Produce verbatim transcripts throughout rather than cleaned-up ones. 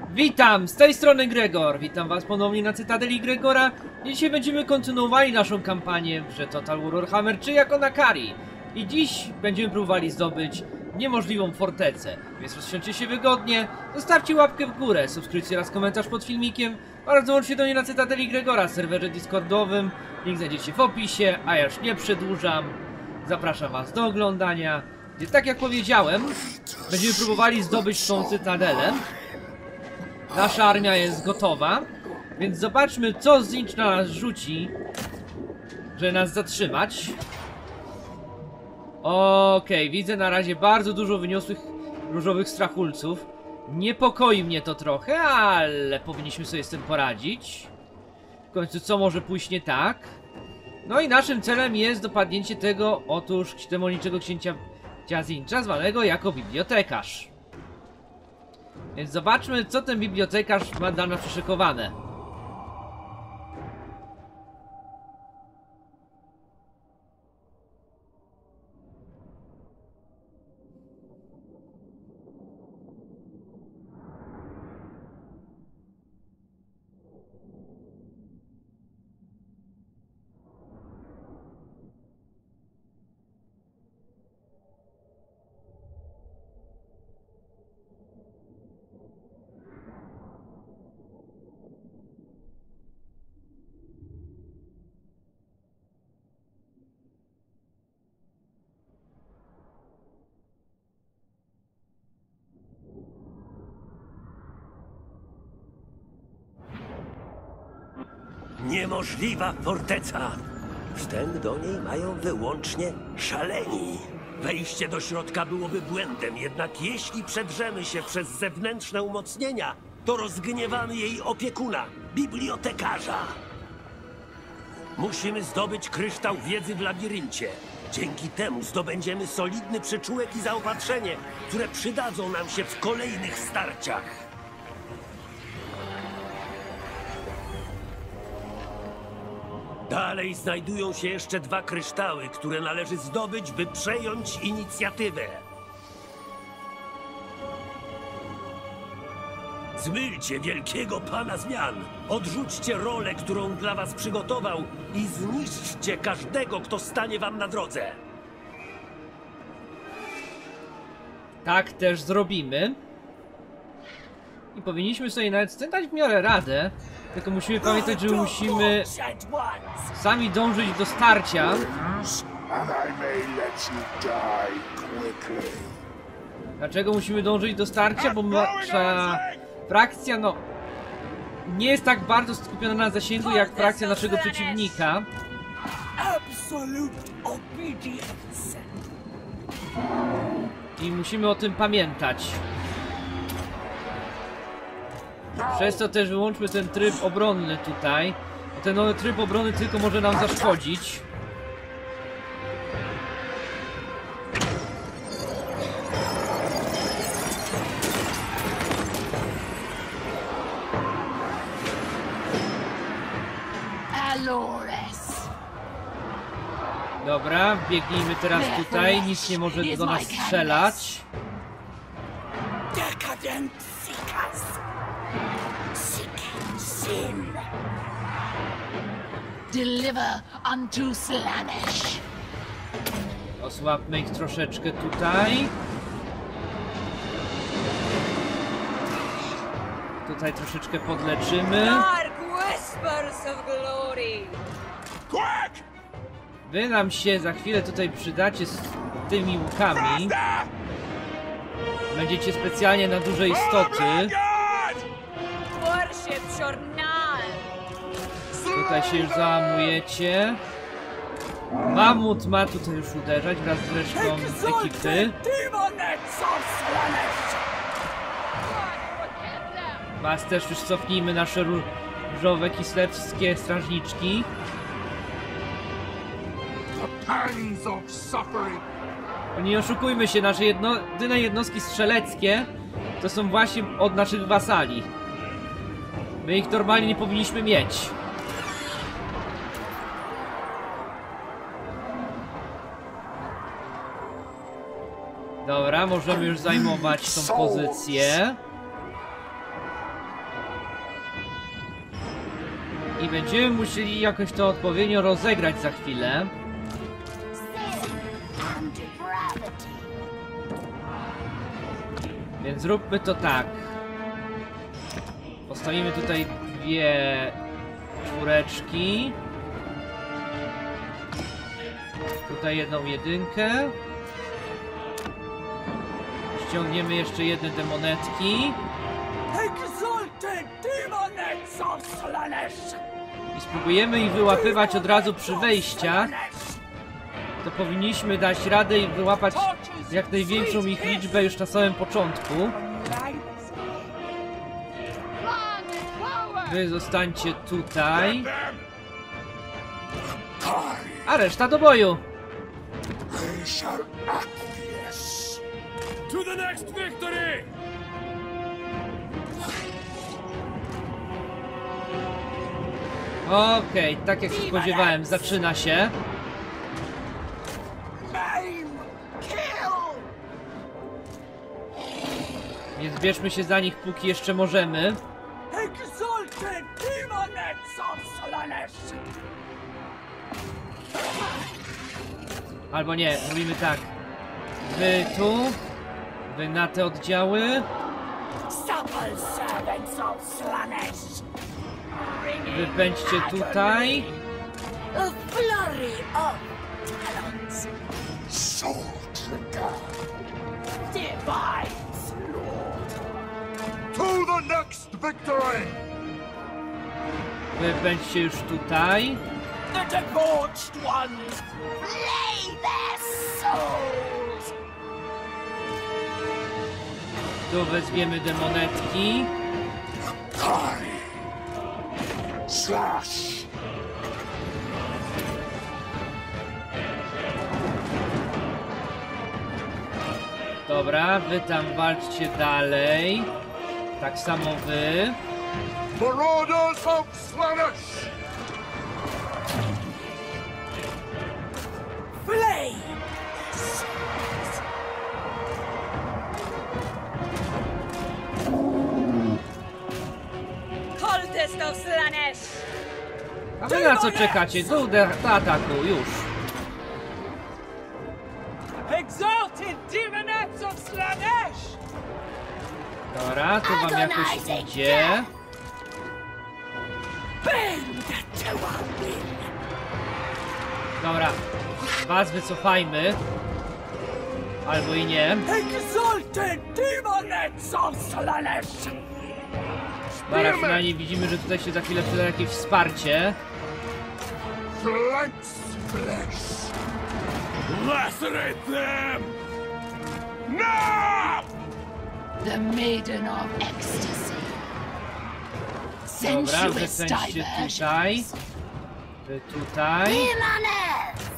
Witam, z tej strony Gregor. Witam was ponownie na Cytadeli Gregora. Dzisiaj będziemy kontynuowali naszą kampanię w grze Total War Warhammer trzy jako Nakari. I dziś będziemy próbowali zdobyć niemożliwą fortecę. Więc rozsiądźcie się wygodnie, zostawcie łapkę w górę, subskrypcję oraz komentarz pod filmikiem oraz dołączcie do mnie na Cytadeli Gregora, serwerze discordowym. Link znajdziecie w opisie, a ja już nie przedłużam. Zapraszam was do oglądania. Więc tak jak powiedziałem, będziemy próbowali zdobyć tą cytadelę. Nasza armia jest gotowa, więc zobaczmy, co Zinch na nas rzuci, żeby nas zatrzymać. Okej, okay, widzę na razie bardzo dużo wyniosłych różowych strachulców. Niepokoi mnie to trochę, ale powinniśmy sobie z tym poradzić. W końcu co może pójść nie tak? No i naszym celem jest dopadnięcie tego, otóż demonicznego księcia Zincha, zwanego jako bibliotekarz. Więc zobaczmy, co ten bibliotekarz ma dla nas przyszykowane. Niemożliwa forteca! Wstęp do niej mają wyłącznie szaleni. Wejście do środka byłoby błędem, jednak jeśli przedrzemy się przez zewnętrzne umocnienia, to rozgniewamy jej opiekuna, bibliotekarza. Musimy zdobyć kryształ wiedzy w labiryncie. Dzięki temu zdobędziemy solidny przyczółek i zaopatrzenie, które przydadzą nam się w kolejnych starciach. Dalej znajdują się jeszcze dwa kryształy, które należy zdobyć, by przejąć inicjatywę. Zmylcie wielkiego pana zmian, odrzućcie rolę, którą dla was przygotował i zniszczcie każdego, kto stanie wam na drodze. Tak też zrobimy. I powinniśmy sobie nawet z tym dać w miarę radę. Tylko musimy pamiętać, że musimy sami dążyć do starcia. Dlaczego musimy dążyć do starcia? Bo nasza frakcja, no, nie jest tak bardzo skupiona na zasięgu jak frakcja naszego przeciwnika. I musimy o tym pamiętać. Przez to też wyłączmy ten tryb obronny tutaj. Bo ten nowy tryb obrony tylko może nam zaszkodzić. Dobra, biegnijmy teraz tutaj. Nic nie może do nas strzelać. Deliver unto Slaanesh. Osłabmy ich troszeczkę tutaj. Tutaj troszeczkę podleczymy. Wy nam się za chwilę tutaj przydacie z tymi łukami. Będziecie specjalnie na duże istoty. Tutaj się już załamujecie. Mamut ma tutaj już uderzać wraz z resztą ekipy. Was też już cofnijmy nasze różowe kislewskie strażniczki. Nie oszukujmy się, nasze jedno, jedyne jednostki strzeleckie to są właśnie od naszych wasali. My ich normalnie nie powinniśmy mieć. Dobra, możemy już zajmować tą pozycję. I będziemy musieli jakoś to odpowiednio rozegrać za chwilę. Więc zróbmy to tak. Postawimy tutaj dwie czwóreczki. Tutaj jedną jedynkę. Ściągniemy jeszcze jedne demonetki. I spróbujemy ich wyłapywać od razu przy wejściach. To powinniśmy dać radę i wyłapać jak największą ich liczbę już na samym początku. Wy zostańcie tutaj. A reszta do boju. To the next victory! Okej, okay, tak jak się spodziewałem, zaczyna się. Więc bierzmy się za nich, póki jeszcze możemy. Albo nie, mówimy tak. Wy tu, wy na te oddziały. Wy pędźcie tutaj. To the next victory! Wy pędźcie już tutaj. The debauched ones! Lay their souls! Tu wezwiemy demonetki. Slash! Dobra, wy tam walczcie dalej. Tak samo wy. Marauders of Slaanesh! Flame! Coldest of Slaanesh! A wy na co czekacie? Do, do ataku, już. Exalted demonettes of Slaanesh! Dobra, tu wam jakoś idzie. Dobra, was wycofajmy. Albo i nie. Exalted demonettes of Slaanesh! Dobra, przynajmniej widzimy, że tutaj się za chwilę przyda jakieś wsparcie. Flanks flesh! Lacerate them! Now! The Maiden of Ecstasy. Dobra, wy Sensuous pędźcie tutaj. diversions. Wy tutaj. Demones!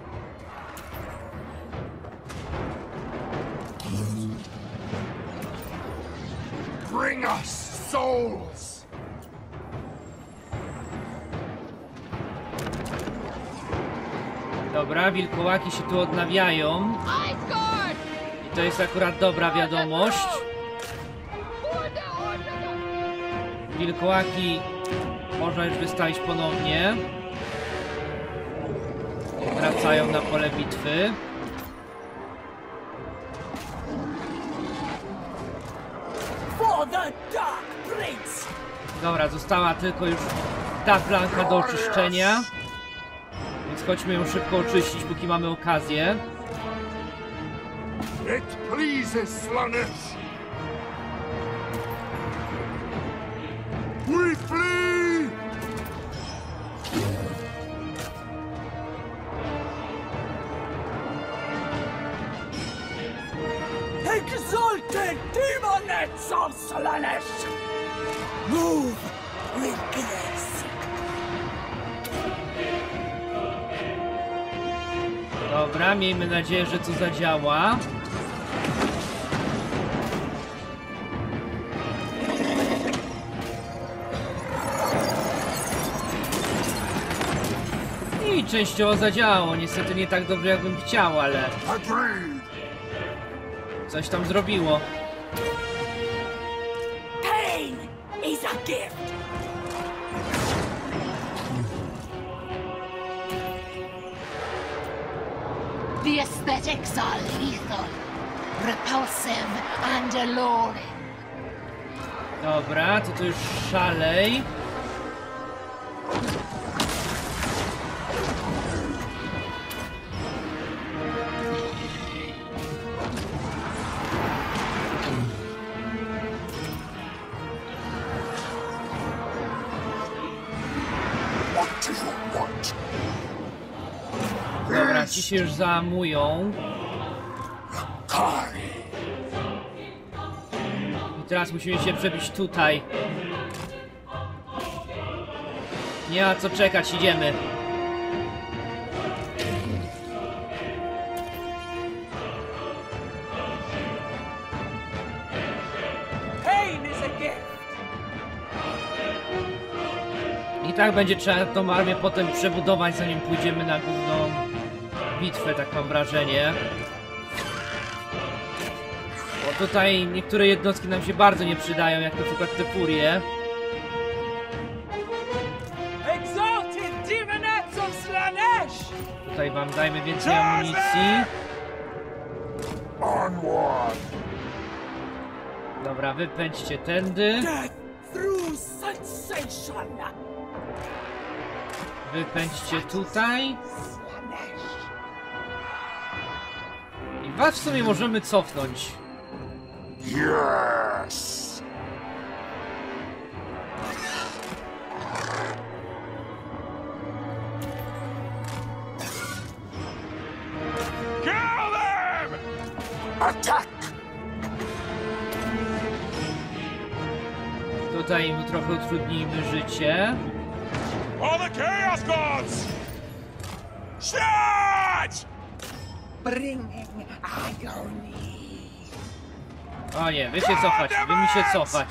Bring us souls! Dobra, wilkołaki się tu odnawiają. I to jest akurat dobra wiadomość. Wilkołaki można już wystawić ponownie. Wracają na pole bitwy. For the Dark Prince! Dobra, została tylko już ta flanka do oczyszczenia. Więc chodźmy ją szybko oczyścić, póki mamy okazję. It pleases Slaanesh! We flee! Exalted demonettes of Slaanesh! Move with grace! Dobra, miejmy nadzieję, że to zadziała. I częściowo zadziałało. Niestety nie tak dobrze, jakbym chciał, ale Agreed! coś tam zrobiło. Pain is a gift! The aesthetics are lethal, repulsive, and alluring. Dobra, to tu już szalej. What do you want? Dobra, ci się już załamują. Kari. I teraz musimy się przebić tutaj. Nie ma co czekać, idziemy. Pain is a gift. I tak będzie trzeba tą armię potem przebudować, zanim pójdziemy na główną bitwę, tak mam wrażenie. Bo tutaj niektóre jednostki nam się bardzo nie przydają, jak na przykład te furie. Exalted Demonettes of Slanesh! Tutaj wam dajmy więcej amunicji. Onward. Dobra, wypędźcie tędy. Death through sensation! Wypędźcie tutaj. Slanesh! I was w sumie możemy cofnąć. Yes. Kill them! Attack! Tutaj im trochę utrudnijmy życie. For the Chaos Gods! Charge! Bringing agony. O nie, wy się cofać, wy mi się cofać.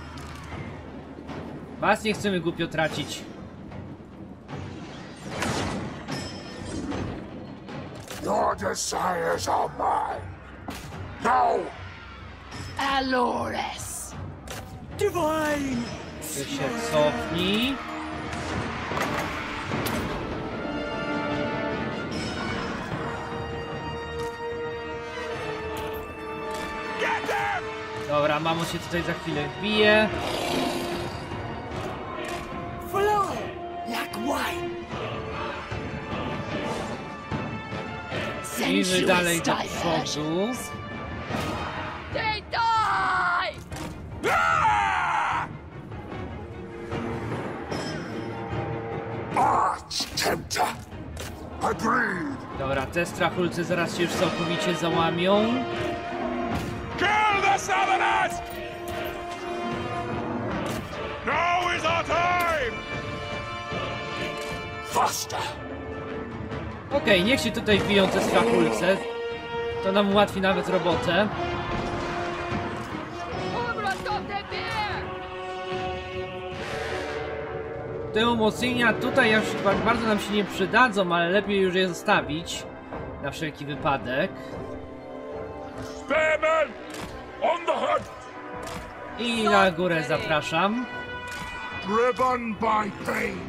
Was nie chcemy głupio tracić. Your desires are mine. Now! Allures. Divine! Ty się cofnij. Get them! Dobra, mamo się tutaj za chwilę wbije. Flow like wine. I wy dalej do Sensuous przodu. diversions. They die! Ah! Arch Tempter! Agreed! Dobra, te strachulce zaraz się już całkowicie załamią. Kill the Southerners! Now is our time! Faster! Okej, niech się tutaj wbiją te strachulce. To nam ułatwi nawet robotę. Te umocnienia tutaj już tak bardzo nam się nie przydadzą, ale lepiej już je zostawić. Na wszelki wypadek. Spearmen! On the hunt! I na górę zapraszam. Driven by pain!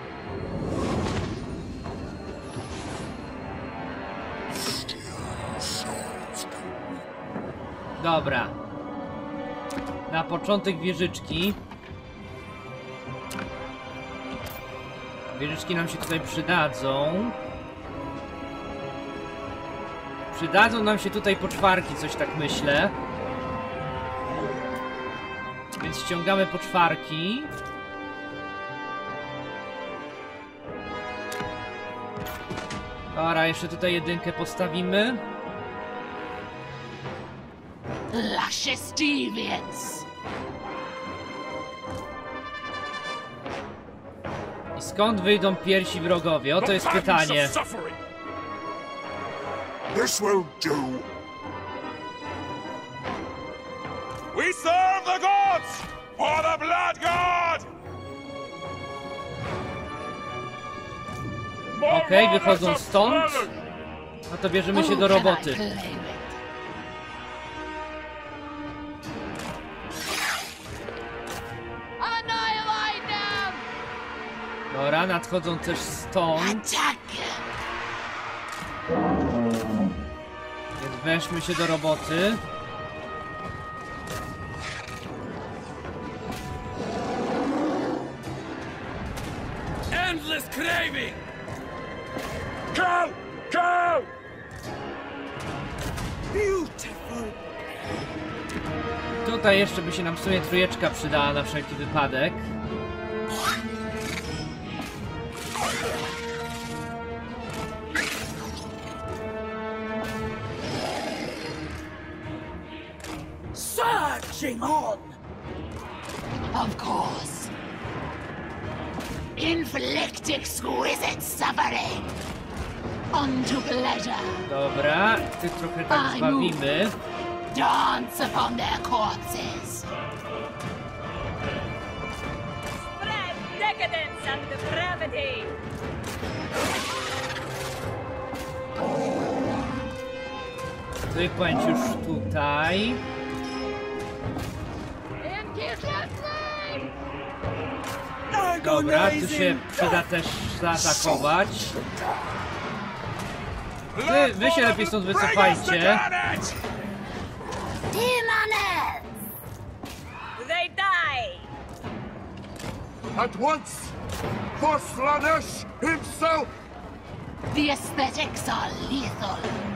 Dobra. Na początek wieżyczki. Wieżyczki nam się tutaj przydadzą. Przydadzą nam się tutaj poczwarki, coś tak myślę. Więc ściągamy poczwarki. Dobra, jeszcze tutaj jedynkę postawimy. Luscious deviance. I skąd wyjdą pierwsi wrogowie? Oto jest pytanie. This will do. We serve the gods for the Blood God. Okej, okay, wychodzą stąd. No to bierzemy się do roboty. Dobra, nadchodzą też stąd. Attack! Weźmy się do roboty. Endless craving! Go! Go! Beautiful. Tutaj jeszcze by się nam w sumie trójeczka przydała na wszelki wypadek. Surging on. Of course. Inflict exquisite suffering. Unto pleasure. Dobra, tych trochę tak zbawimy. Dance upon their corpses. Spread decadence and depravity. Wypędź już tutaj. In Jesus' name! Dobra, tu się Agonizing. przyda też zaatakować. Wy, wy się lepiej stąd wycofajcie. Demones! They die. At once! For Slanesh himself! The aesthetics are lethal.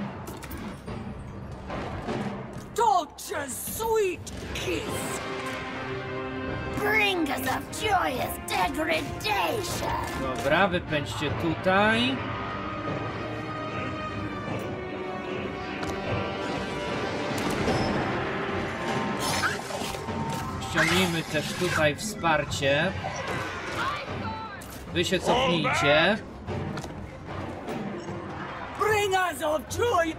Torture's sweet kiss. Bring us of joyous degradation. Dobra, wypędźcie tutaj. Ściągnijmy też tutaj wsparcie. Wy się cofnijcie. Bring us of joy.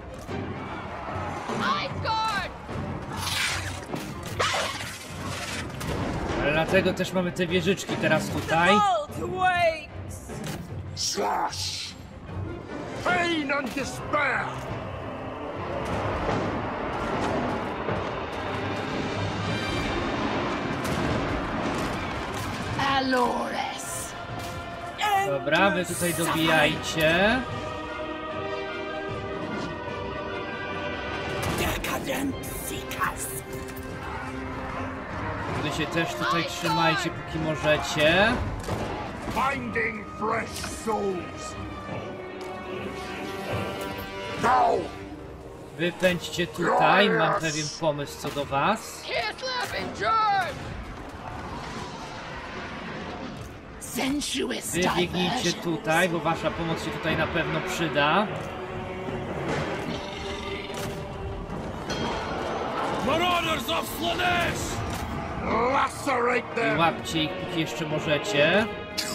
Ale dlatego też mamy te wieżyczki teraz tutaj. Vault wakes. Slash! Pain and despair! Alores. Dobra, wy tutaj dobijajcie. Decadent seekers. Wy się też tutaj trzymajcie, póki możecie. Finding fresh souls! Now! Wypędźcie tutaj, mam pewien pomysł co do was. Sensuous Wybiegnijcie diversion. tutaj, bo wasza pomoc się tutaj na pewno przyda. Marauders of Slanesh! Lacerate I them! łapcie ich, póki jeszcze możecie.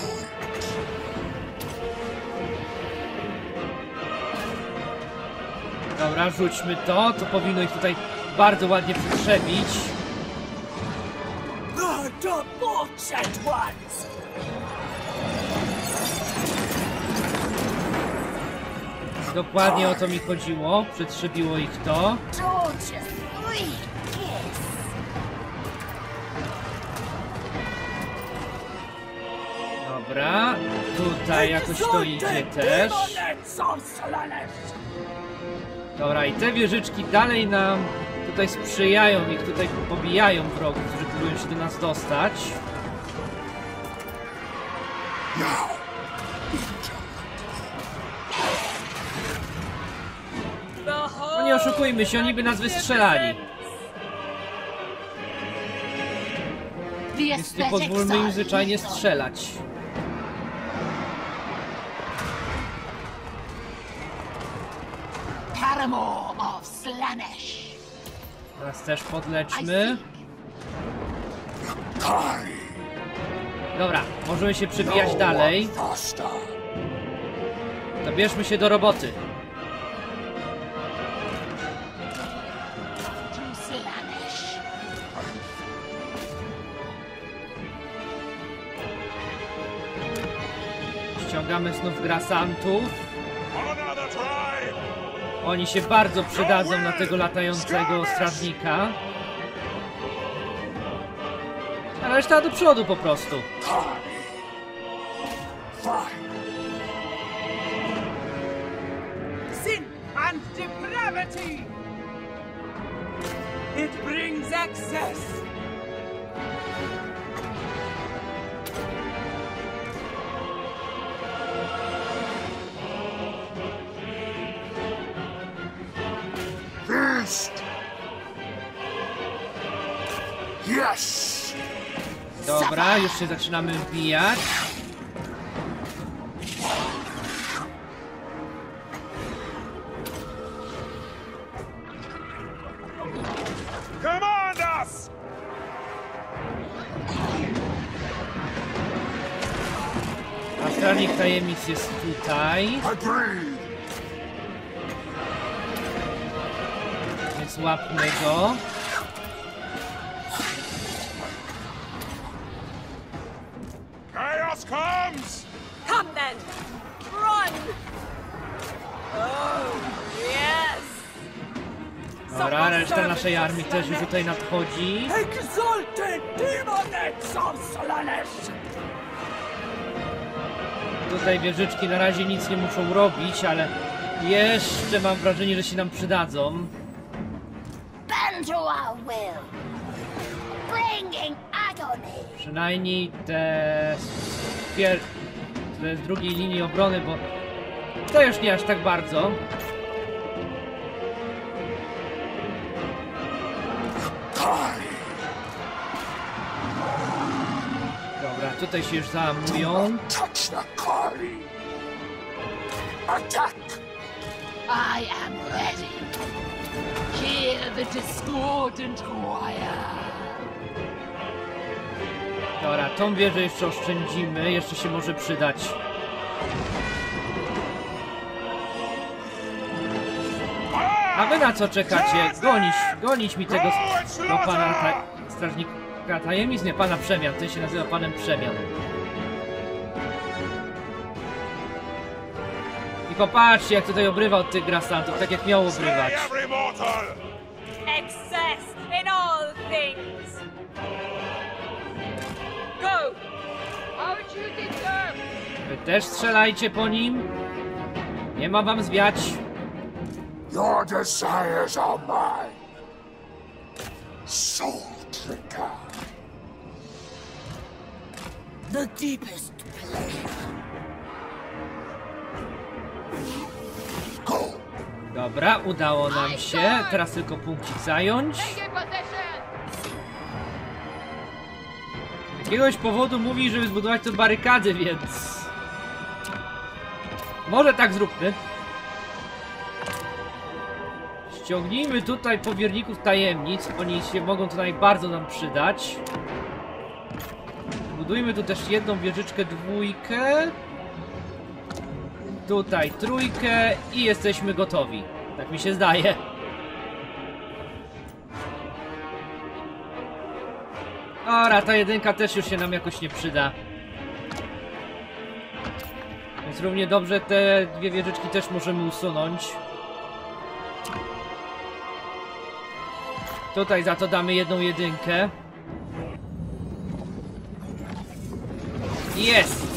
Dobra, rzućmy to. To powinno ich tutaj bardzo ładnie przetrzebić. The debauched ones. Dokładnie o to mi chodziło. Przetrzebiło ich to. Torture's sweet kiss. Dobra. Tutaj jakoś to idzie też. Demons of Slanesh. Dobra, i te wieżyczki dalej nam tutaj sprzyjają, ich tutaj pobijają wrogów, którzy próbują się do nas dostać. No nie oszukujmy się, oni by nas wystrzelali. The Więc nie aesthetics pozwólmy im are zwyczajnie lethal. strzelać. Paramour of Slanesh. Teraz też I podleczmy. seek. Dobra, możemy się przebijać dalej. To bierzmy się do roboty. To Slanesh. Ściągamy znów grasantów. Honor the tribe! Oni się bardzo przydadzą na tego latającego strażnika. A reszta do przodu po prostu. Sin and depravity. It brings excess. Feast! Yes! Dobra, już się zaczynamy wbijać. Command us! A strażnik tajemnic jest tutaj. Agreed! Więc łapmy go. Chaos comes! Come then! Run! Oh, yes! Dobra, reszta naszej armii też już tutaj nadchodzi. Exalted demonettes of Slaanesh! Tutaj wieżyczki na razie nic nie muszą robić, ale jeszcze mam wrażenie, że się nam przydadzą. Bend to our will. Bringing agony. Przynajmniej te z, pier... te z drugiej linii obrony, bo to już nie aż tak bardzo. Dobra, tutaj się już załamują. Touch the Kari! Attack! I am ready. Hear the discordant choir. Dobra, tą wieżę jeszcze oszczędzimy, jeszcze się może przydać. A wy na co czekacie? Gonić, gonić mi tego no, pana ta, strażnika tajemnic, nie pana przemian, ten się nazywa panem przemian. I popatrzcie, jak tutaj obrywa od tych grasantów, tak jak miał obrywać. Slay every mortal! Excess in all things! Go! Out you deserve! Wy też strzelajcie po nim. Nie ma wam zwiać. Your desires are mine! Soul Tricker! The deepest pleasure. Go! Dobra, udało nam się. Teraz tylko punkcik zająć. Z jakiegoś powodu mówi, żeby zbudować tu barykady, więc... Może tak zróbmy. Ściągnijmy tutaj powierników tajemnic. Oni się mogą tutaj bardzo nam przydać. Budujmy tu też jedną wieżyczkę, dwójkę. Tutaj trójkę i jesteśmy gotowi. Tak mi się zdaje. Ora, ta jedynka też już się nam jakoś nie przyda. Więc równie dobrze te dwie wieżyczki też możemy usunąć. Tutaj za to damy jedną jedynkę. Jest!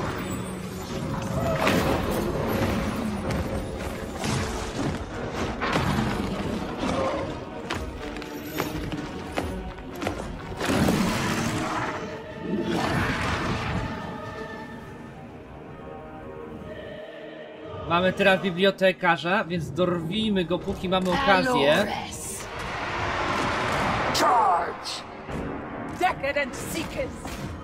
Mamy teraz bibliotekarza, więc dorwijmy go, póki mamy okazję. Alores. Charge! Decadent seekers!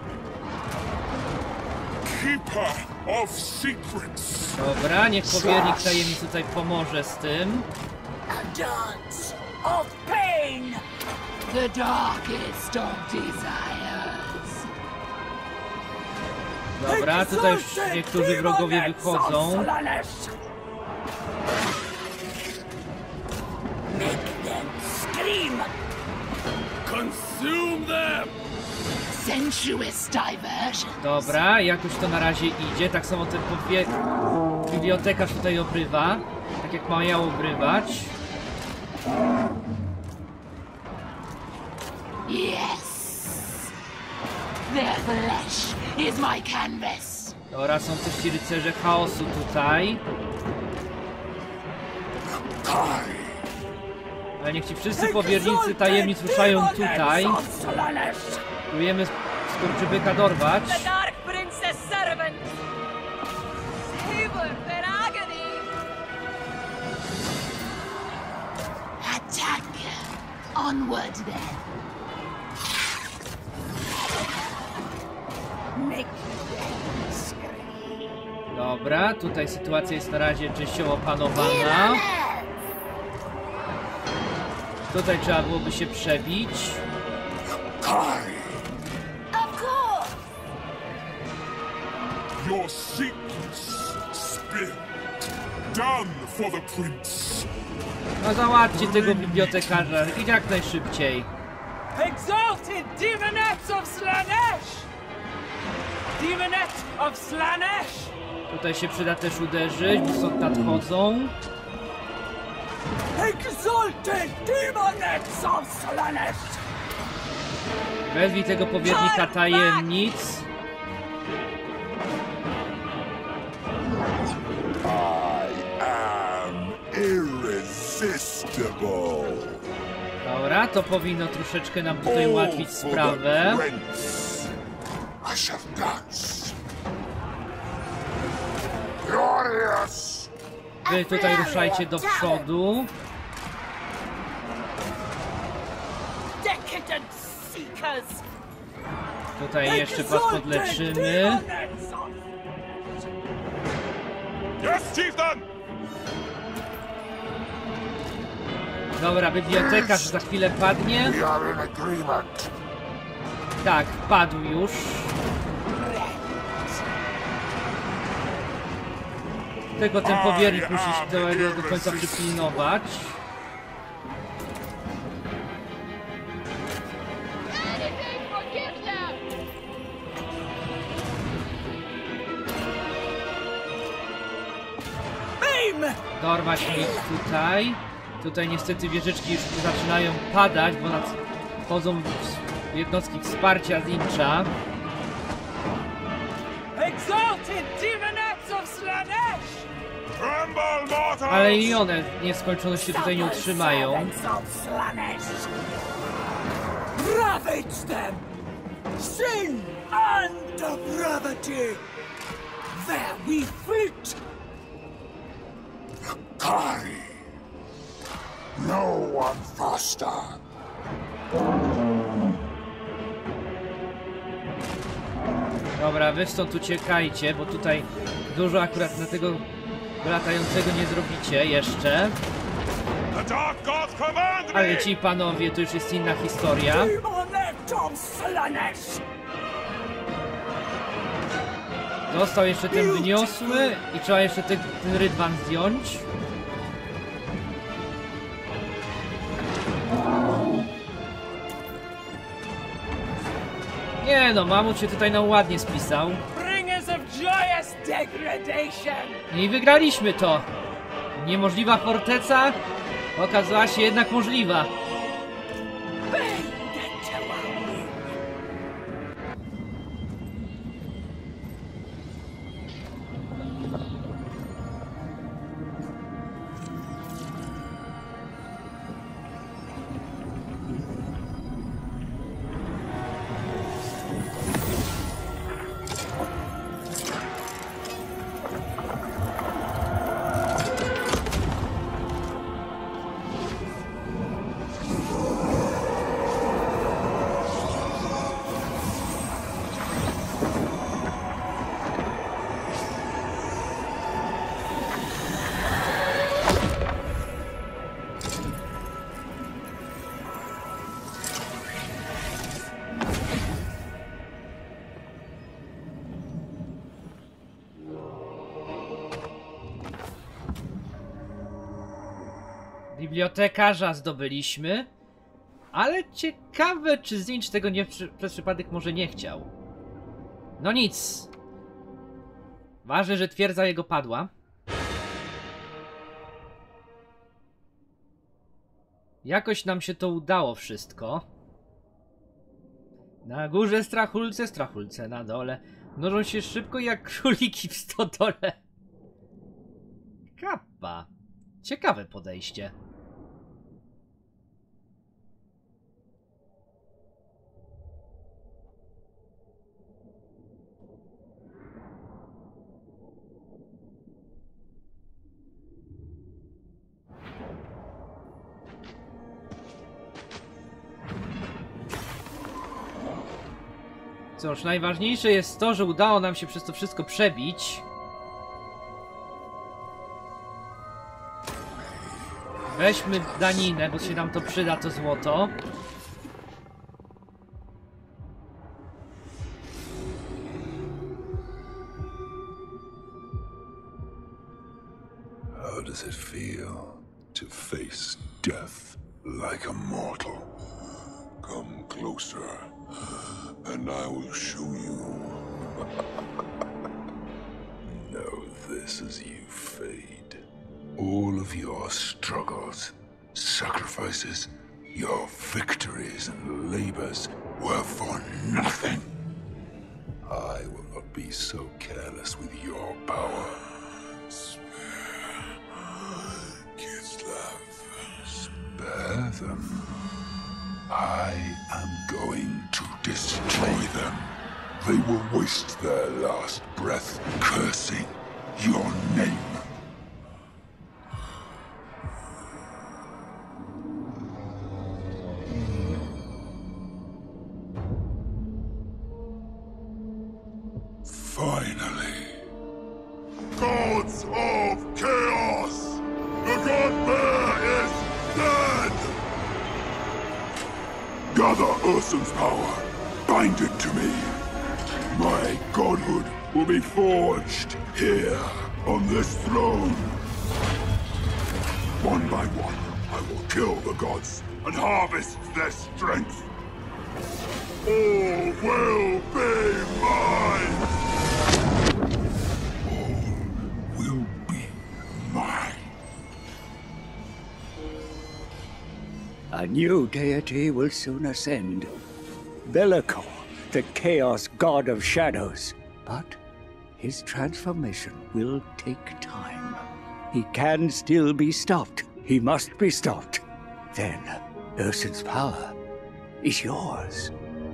Keeper of secrets! Dobra, niech powiernik tajemnic tutaj pomoże z tym. A dance of pain. The darkest of desires. Dobra, tutaj już niektórzy wrogowie wychodzą. Make them scream. Consume them! Sensuous diversion. Dobra, jakoś to na razie idzie. Tak samo ten powie... bibliotekarz tutaj obrywa. Tak jak ma miał obrywać. Yes. Their flesh is my canvas. Dobra, są też ci rycerze chaosu tutaj. Ale niech ci wszyscy powiernicy tajemnic ruszają tutaj. Próbujemy skurczybyka dorwać. The Dark Princess servant! Save their agony! Attack! Onward then! Make them scream! Dobra, tutaj sytuacja jest na razie częściowo opanowana. Tutaj trzeba byłoby się przebić. Of course! Your secrets spilled. Done for the prince. No załatwcie tego bibliotekarza i jak najszybciej. Exalted Demoness of Slanesh! Demoness of Slanesh! Tutaj się przyda też uderzyć, bo stąd nadchodzą. Exalted Demoness of Slanesh! Wezwij tego powiernika tajemnic. I am irresistible. Dobra, to powinno troszeczkę nam tutaj ułatwić sprawę. I shall dance. Glorious. Wy tutaj ruszajcie do przodu. Decadent Seekers! Tutaj jeszcze was podleczymy. Yes, chieftain. Dobra, bibliotekarz za chwilę padnie. We are in agreement. Tak, padł już. Tylko ten powiernik musi się do, do końca przypilnować. Anything forgive them! Dorwać ich tutaj. Tutaj niestety wieżyczki już zaczynają padać, bo nadchodzą jednostki wsparcia z Incha. Exalted Demoness of Slanesh! Tremble, mortals. Ale i one w nieskończoności tutaj nie utrzymają. Servants of Slanesh! Ravage them! Sin and depravity! There we fleet! Kari. No one faster. Dobra, wy stąd uciekajcie, bo tutaj dużo akurat na tego latającego nie zrobicie jeszcze. The Dark Gods command Ale me. ci panowie, to już jest inna historia. Demonet of Slanesh! Został jeszcze ten wyniosły i trzeba jeszcze ten, ten rydwan zdjąć. Nie no, mamut się tutaj nam ładnie spisał. Bringers of joyous degradation! I wygraliśmy to. Niemożliwa forteca okazała się jednak możliwa. Bibliotekarza zdobyliśmy, ale ciekawe, czy Zinch tego nie przy, przez przypadek może nie chciał. No nic. Ważne, że twierdza jego padła. Jakoś nam się to udało wszystko. Na górze strachulce, strachulce na dole. Mnożą się szybko jak króliki w stodole. Kappa. Ciekawe podejście. Cóż, najważniejsze jest to, że udało nam się przez to wszystko przebić. Weźmy daninę, bo się nam to przyda, to złoto. How does it feel to face death like a mortal? Come closer, and I will show you. Know this as you fade. All of your struggles, sacrifices, your victories and labors were for nothing. I will not be so careless with your power. Spare them. I am going to destroy them. They will waste their last breath cursing your name. Finally. Gods of Chaos! The God Bear is dead! Gather Ursun's power. Bind it to me. My godhood will be forged here on this throne. One by one, I will kill the gods and harvest their strength. All will be mine! All will be mine. A new deity will soon ascend. Be'lakor, the Chaos God of Shadows. But his transformation will take time. He can still be stopped. He must be stopped. Then, Ursun's power is yours.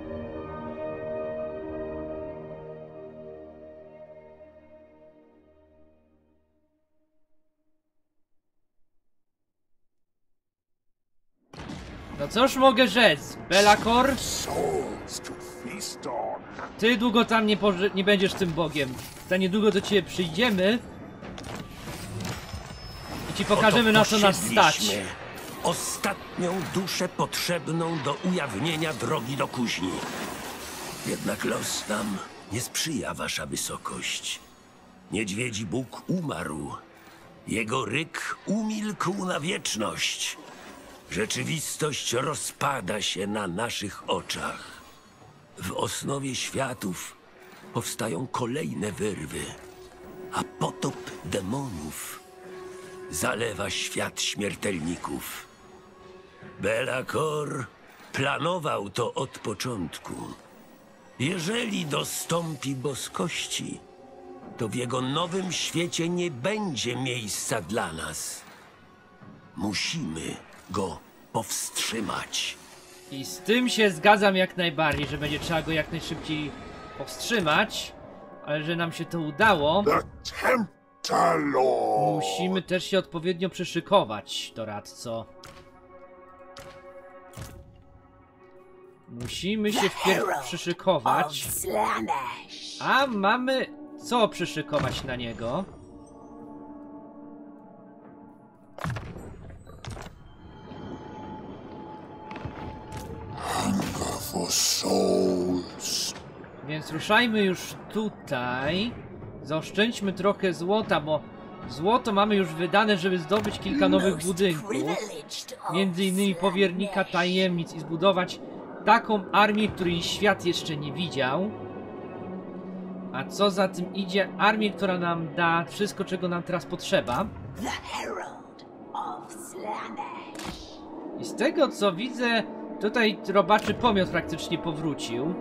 No cóż mogę rzec, Be'lakor? Souls to feast on. Ty długo tam nie, nie będziesz tym bogiem. Za niedługo do ciebie przyjdziemy i ci pokażemy, na co nas stać. Posiedliśmy ostatnią duszę potrzebną do ujawnienia drogi do kuźni. Jednak los nam nie sprzyja, wasza wysokość. Niedźwiedzi Bóg umarł. Jego ryk umilkł na wieczność. Rzeczywistość rozpada się na naszych oczach. W osnowie światów powstają kolejne wyrwy, a potop demonów zalewa świat śmiertelników. Be'lakor planował to od początku. Jeżeli dostąpi boskości, to w jego nowym świecie nie będzie miejsca dla nas. Musimy go powstrzymać. I z tym się zgadzam jak najbardziej, że będzie trzeba go jak najszybciej powstrzymać, ale że nam się to udało, The Temptalor! musimy też się odpowiednio przyszykować, doradco. Musimy się wpierw przyszykować. A mamy co przyszykować na niego? Hunger for souls. Więc ruszajmy już tutaj. Zaoszczędźmy trochę złota, bo złoto mamy już wydane, żeby zdobyć kilka nowych budynków. Między innymi powiernika tajemnic i zbudować taką armię, której świat jeszcze nie widział. A co za tym idzie, armię, która nam da wszystko, czego nam teraz potrzeba. I z tego co widzę, tutaj robaczy pomiot praktycznie powrócił.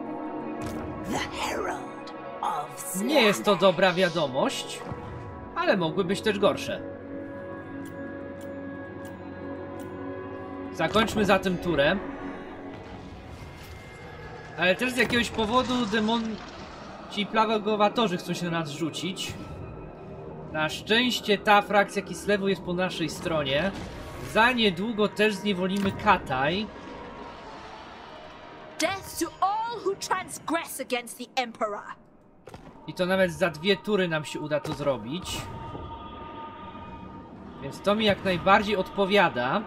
Nie jest to dobra wiadomość, ale mogły być też gorsze. Zakończmy zatem turę. Ale też z jakiegoś powodu demon... ci plagowatorzy chcą się na nas rzucić. Na szczęście ta frakcja Kislewu jest po naszej stronie. Za niedługo też zniewolimy Kataj. Death to all all who transgress against the Emperor. I to nawet za dwie tury nam się uda to zrobić. Więc to mi jak najbardziej odpowiada.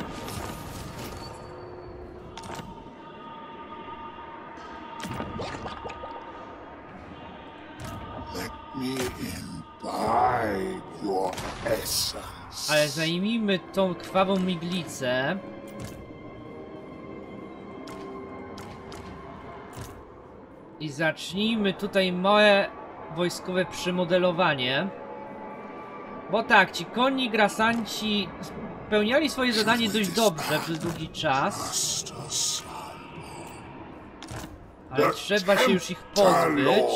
Let me imbibe your essence. Ale zajmijmy tą krwawą miglicę. I zacznijmy tutaj małe wojskowe przymodelowanie. Bo tak, ci konni grasanci spełniali swoje zadanie dość dobrze przez długi czas. Ale trzeba się już ich pozbyć.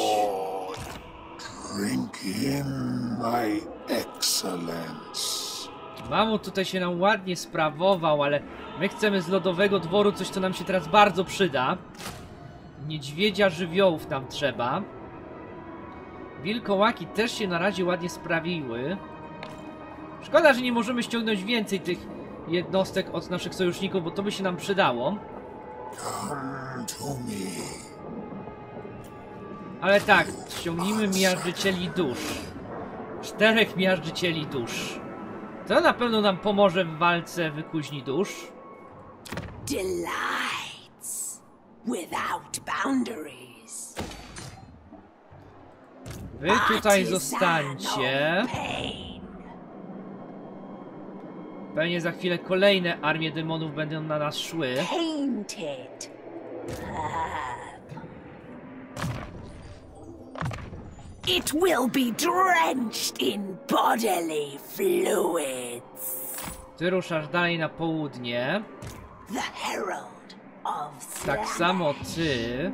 Drink in my excellence. Mamut tutaj się nam ładnie sprawował, ale my chcemy z Lodowego Dworu coś, co nam się teraz bardzo przyda. Niedźwiedzia żywiołów nam trzeba. Wilkołaki też się na razie ładnie sprawiły. Szkoda, że nie możemy ściągnąć więcej tych jednostek od naszych sojuszników, bo to by się nam przydało. Come to me. Ale tak, ściągnijmy miażdżycieli dusz. Czterech miażdżycieli dusz. To na pewno nam pomoże w walce wykuźni dusz. Delights without boundaries. Wy tutaj zostańcie. Pewnie za chwilę kolejne armie demonów będą na nas szły. Painted. It will be drenched in bodily fluids. Ty ruszasz dalej na południe. The herald of Tak Slanesh. samo ty.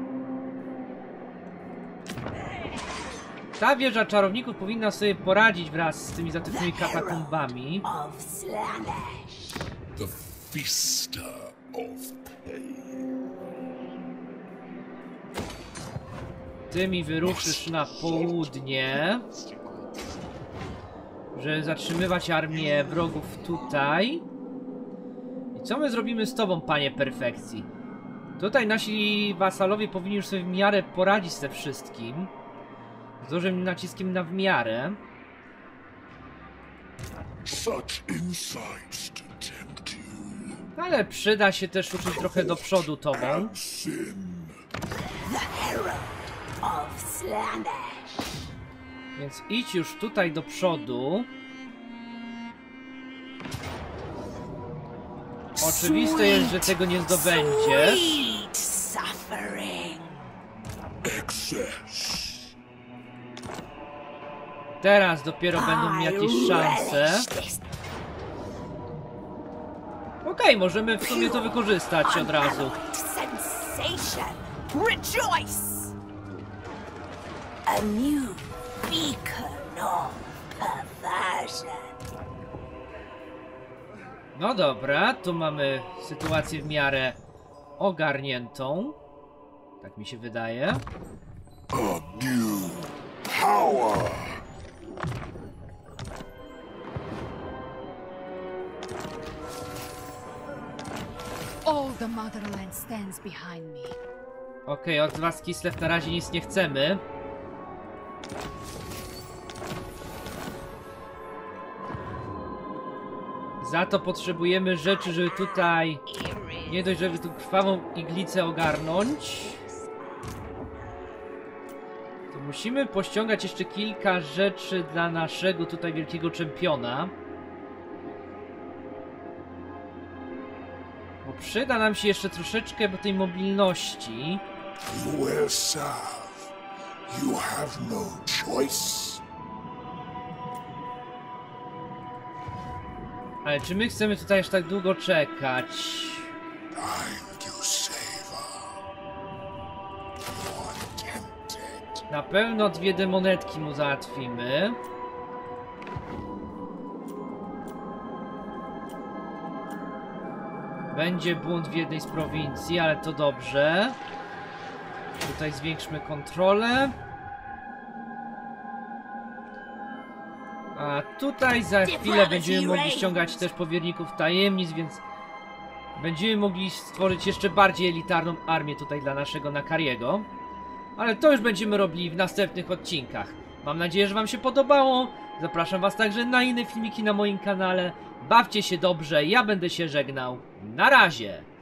Ta wieża czarowników powinna sobie poradzić wraz z tymi zatykanymi katakombami. Of Slanesh. The feaster of pain. Ty mi wyruszysz na południe, żeby zatrzymywać armię wrogów tutaj. I co my zrobimy z tobą, panie perfekcji? Tutaj nasi wasalowie powinni już sobie w miarę poradzić ze wszystkim. Z dużym naciskiem na w miarę. Such insights to tempt you. Ale przyda się też ruszyć trochę do przodu tobą. Sin. The herald of Slanesh. Więc idź już tutaj do przodu. Oczywiste jest, że tego nie zdobędziesz. Sweet suffering. Excess. Teraz dopiero będą mieli jakieś szanse. Okej, okay, możemy w sumie to wykorzystać od razu. Sensation. Rejoice. A new beacon of perversion. No dobra, tu mamy sytuację w miarę ogarniętą. Tak mi się wydaje. A new power. All the motherland stands behind me. Okej, okay, od was Kislev na razie nic nie chcemy. Za to potrzebujemy rzeczy, żeby tutaj nie dość, żeby tu krwawą iglicę ogarnąć, to musimy pościągać jeszcze kilka rzeczy dla naszego tutaj wielkiego czempiona. Bo przyda nam się jeszcze troszeczkę tej mobilności. You will serve. You have no choice. Ale czy my chcemy tutaj aż tak długo czekać? Time to savor. You're tempted. Na pewno dwie demonetki mu załatwimy. Będzie bunt w jednej z prowincji, ale to dobrze. Tutaj zwiększmy kontrolę. A tutaj za chwilę będziemy mogli ściągać też powierników tajemnic, więc będziemy mogli stworzyć jeszcze bardziej elitarną armię tutaj dla naszego Nakariego. Ale to już będziemy robili w następnych odcinkach. Mam nadzieję, że wam się podobało. Zapraszam was także na inne filmiki na moim kanale. Bawcie się dobrze, ja będę się żegnał. Na razie!